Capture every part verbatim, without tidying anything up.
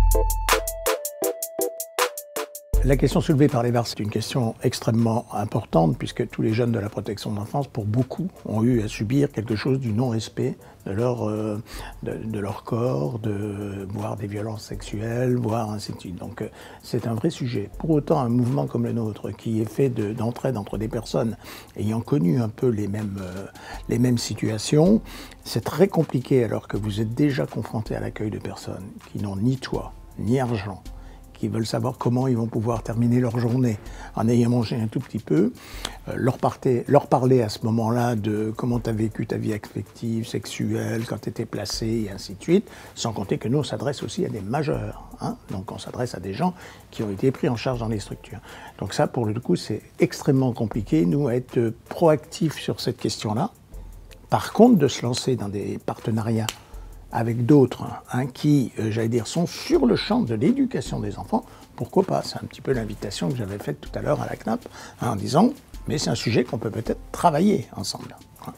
La question soulevée par les Var, c'est une question extrêmement importante puisque tous les jeunes de la protection de l'enfance, pour beaucoup, ont eu à subir quelque chose du non-respect de leur, euh, de, de leur corps, de, voire des violences sexuelles, voire ainsi de suite. Donc euh, c'est un vrai sujet. Pour autant, un mouvement comme le nôtre, qui est fait de, d'entraide entre des personnes ayant connu un peu les mêmes, euh, les mêmes situations, c'est très compliqué alors que vous êtes déjà confronté à l'accueil de personnes qui n'ont ni toit, ni argent, qui veulent savoir comment ils vont pouvoir terminer leur journée en ayant mangé un tout petit peu, euh, leur, parter, leur parler à ce moment-là de comment tu as vécu ta vie affective, sexuelle, quand tu étais placé, et ainsi de suite, sans compter que nous, on s'adresse aussi à des majeurs. Hein, donc on s'adresse à des gens qui ont été pris en charge dans les structures. Donc ça, pour le coup, c'est extrêmement compliqué, nous, à être proactifs sur cette question-là. Par contre, de se lancer dans des partenariats avec d'autres hein, qui, euh, j'allais dire, sont sur le champ de l'éducation des enfants, pourquoi pas? C'est un petit peu l'invitation que j'avais faite tout à l'heure à la C N A P, hein, en disant, mais c'est un sujet qu'on peut peut-être travailler ensemble. Hein.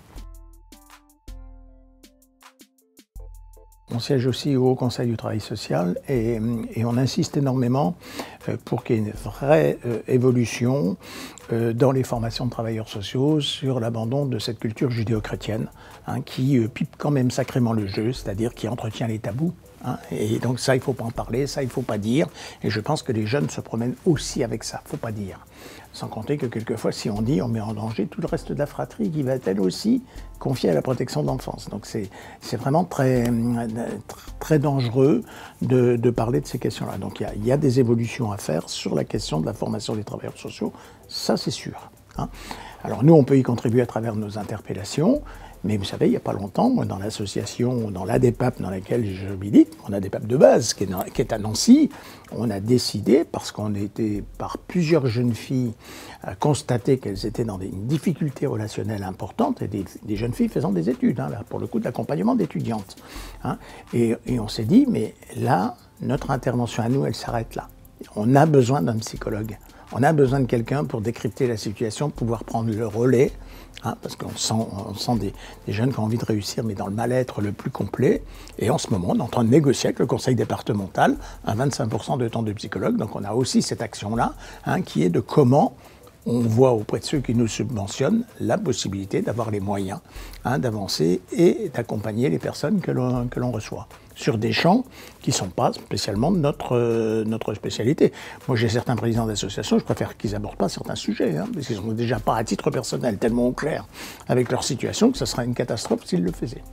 On siège aussi au Haut Conseil du Travail Social et, et on insiste énormément pour qu'il y ait une vraie euh, évolution euh, dans les formations de travailleurs sociaux sur l'abandon de cette culture judéo-chrétienne hein, qui euh, pipe quand même sacrément le jeu, c'est-à-dire qui entretient les tabous. Hein, et donc ça, il ne faut pas en parler, ça, il ne faut pas dire. Et je pense que les jeunes se promènent aussi avec ça, il ne faut pas dire. Sans compter que quelquefois, si on dit, on met en danger tout le reste de la fratrie qui va elle aussi confiée à la protection de l'enfance. Donc c'est vraiment très, très dangereux de, de parler de ces questions-là. Donc il y a, il y a des évolutions à faire sur la question de la formation des travailleurs sociaux, ça c'est sûr. Hein. Alors nous, on peut y contribuer à travers nos interpellations, mais vous savez, il n'y a pas longtemps, moi, dans l'association, dans l'A D E P A P dans laquelle je milite, on a A D E P A P de base, qui est, dans, qui est à Nancy, on a décidé, parce qu'on était par plusieurs jeunes filles à constater qu'elles étaient dans des difficultés relationnelles importantes, et des, des jeunes filles faisant des études, hein, là, pour le coup de l'accompagnement d'étudiantes. Hein, et, et on s'est dit, mais là, notre intervention à nous, elle s'arrête là. On a besoin d'un psychologue. On a besoin de quelqu'un pour décrypter la situation, pouvoir prendre le relais, hein, parce qu'on sent, on sent des, des jeunes qui ont envie de réussir, mais dans le mal-être le plus complet. Et en ce moment, on est en train de négocier avec le conseil départemental un vingt-cinq pour cent de temps de psychologue. Donc on a aussi cette action-là, hein, qui est de comment on voit auprès de ceux qui nous subventionnent la possibilité d'avoir les moyens hein, d'avancer et d'accompagner les personnes que l'on que l'on reçoit sur des champs qui ne sont pas spécialement notre, euh, notre spécialité. Moi, j'ai certains présidents d'associations, je préfère qu'ils n'abordent pas certains sujets, hein, parce qu'ils ne sont déjà pas à titre personnel tellement au clair avec leur situation que ce serait une catastrophe s'ils le faisaient.